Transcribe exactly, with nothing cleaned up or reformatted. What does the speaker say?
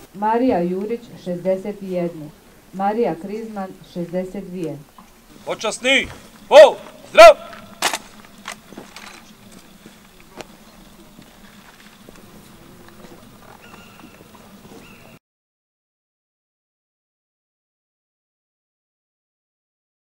Marija Jurić šezdeset jedan, Marija Krizman šezdeset dva. Počasni, po!